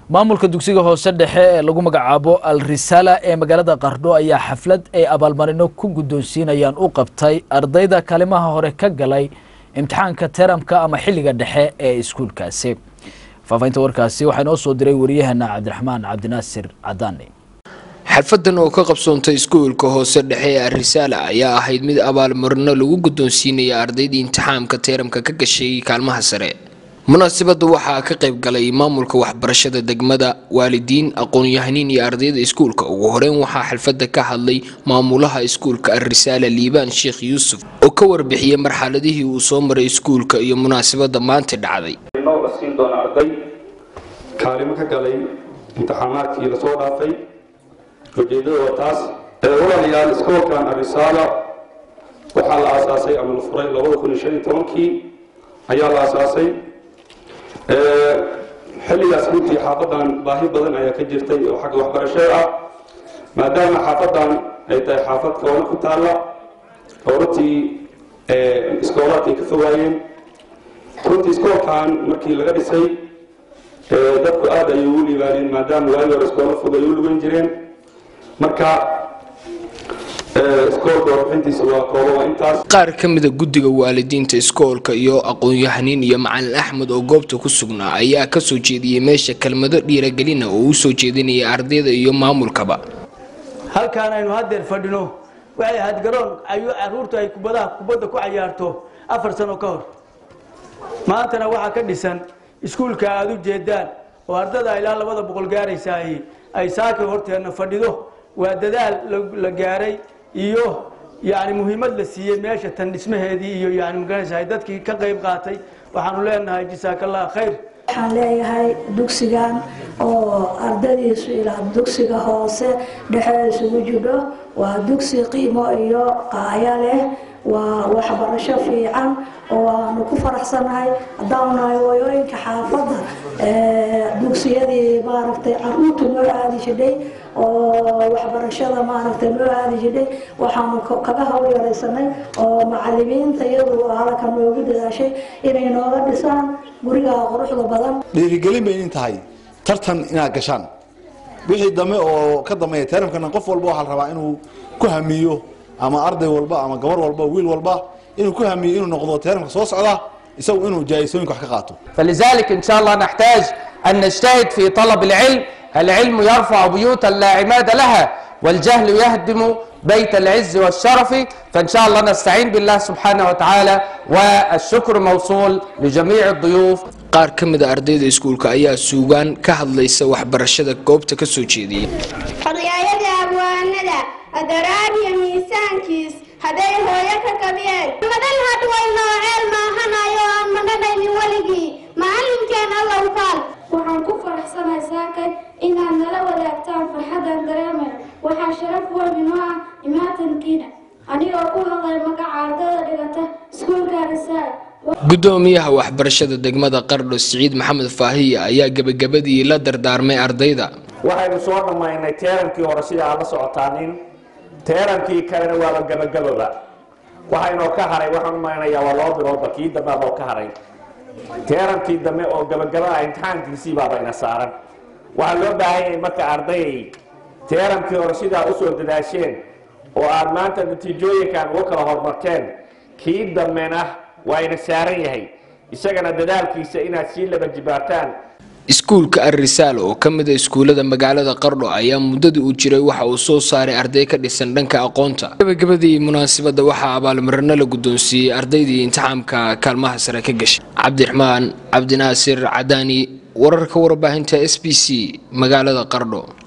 maamulka dugsiga hoose dhexe ee lagu magacaabo Al Risala ee magaalada Qardho ayaa xaflad ay abaalmarino ku guddoonsiinayaan u qabtay ardayda kalimaha hore ka galay imtixaanka teramka ama xilliga dhexe ee iskuulkaasi. faafaynta warkaasi waxaa noo soo diray wariyahana Cabdiraxmaan Cabdinaasir Cadaani. xafladan oo ka qabsoontay iskuulka hoose dhexe ee Al Risala ayaa ahayd mid abaalmarino lagu guddoonsiinaya ardayda imtixaanka teramka ka gashay kaalmaha sare. munaasabada waxaa ka qayb galay maamulka waxbarashada degmada, waalidiin, aqoon-yahaniin iyo ardayda iskuulka. ugu horeyn waxaa xalfada ka hadlay maamulaha iskuulka Al Risala Liibaan Sheekh Yuusuf oo ka warbixiyay marxaladihii uu soo maray iskuulka iyo munaasabada maanta dhacday. inoo siin doona arday kaalimo ka galay imtixaanaadkii la soo dhaafay. ujeedada taas walaalayaal iskuulkan Al Risala waxaa la aasaasay ama la furay 2015 ayaa la aasaasay. xilligaas runtii xaafadan baahi badan ayaa ka jirtay oo xagga waxbarashada ah, maadaama xaafadan ay tahay xaafad koona ku taalla oo runtii iskoolaadkay ka fogaayeen. runtii iskoolkan markii laga dhisay dadku aad ayay ugu liibaaneen maadaama waagi hore iskoola fog ay u lugan jireen. marka qaar ka mid ah guddiga waalidiinta iskoolka iyo aqoon-yahaniin iyo macallin Axmed oo goobta ku sugnaa ayaa ka soo jeediyay meesha kelmado dhiirigelin oo uu soo jeedinayay ardayda iyo maamulkaba. halkaan aynu haddeer fadhino waxay ahayd garoon caruurtu ay kubadda ku cayaarto 4 sano ka hor. maantana waxaa ka dhisan iskuulka aad u jeedaan oo ardayda ilaa 200 gaaraysa ay saaka horteena fadhido. waa dadaal la gaaray iyo yani muhiimad la siiyay meesha tan dhismaheedii iyo yani magaranaysaa dadkii ka qayb qaatay. waxaanu leenahay jazaakallahu khayr. waxaan leeyahay dugsigan oo ardaydiisu ilaa dugsiga hoose dhexe isugu jiro waa dugsi qiimo iyo qaaya leh. waa waxbarasho fiican oo aanu ku faraxsanahay haddaan nahay hooyooyinka xaafadda. dugsiyadii maaragtay caruurtu noo aadi jiray oo waxbarashada maaragtay noo aadi jiray waxaanu kaga hawlyaraysanay oo macallimiinta iyadu halkan noogu dadaashay inay nooga dhisaan guriga quruxda badan. dhiirigelin bay in tahay tartan inaad gashaan wixii dambe oo ka dambeeya teramkana qof walba waxa la rabaa inuu ku hamiyo ama arday walba ama gabar walba wiil walba inuu ku hamiyo inuu noqdo teramka soo socda isagu inuu jaayisooyinka wax ka qaato. فلذلك ان شاء الله نحتاج ان نجتهد في طلب العلم. العلم يرفع بيوتا لا عماد لها والجهل يهدم بيت العز والشرف. فان شاء الله نستعين بالله سبحانه وتعالى والشكر موصول لجميع الضيوف. qaar ka mid ah ardayda iskuulka ayaa suugaan ka hadlaysa waxbarashada goobta ka soo jeediyay. xorriyada abwaanada adaraadiya miisaankiis haday hooyo ka kabiyeen madan had way nooceel maahanayo aan magadhaynin waligii macallinkeen allah u qaal. waxaan ku faraxsanahay saakay inaad nala wadaagtaan farxadan dareemay. waxaa sharaf weyn inoo ah imaatankiina anigoo ku hadlay magaca ardayda dhigata iskuulka Al Risala. gudoomiyaha waxbarashada degmada Qardho Siciid Maxamed Faahiye ayaa gabagabadii la dardaarmay ardayda. waxaynu soo dhamaynay teerankii hore sida aad la socotaanin teerankii kalena waa gabagababa. waxaynoo ka haray waxaan u malaynayaa waa 2 bilood kii dambe oo ka haray teerankii dambe oo gabagaba imtixaankiisii baabayna saaran. waxaa loo baahan yahay marka arday teerankii hore sida u soo dadaasheen oo aad maanta natiijooyinkan uga kala hormarteen kii dambena waa ina saaran yahay isagana dadaalkiisa inaad sii laba jibaartaan. iskuulka Al Risala oo ka mid ah iskuulada magaalada Qardho ayaa muddadii uu jiray waxa uu soo saaray arday ka dhisan dhanka aqoonta. gabagabadii munaasabada waxaa abaalmarino la guddoonsiiyay ardaydii imtixaanka kaalmaha sare ka gashay. Cabdiraxmaan Cabdinaasir Cadaani, wararka warbaahinta SBC magaalada Qardho.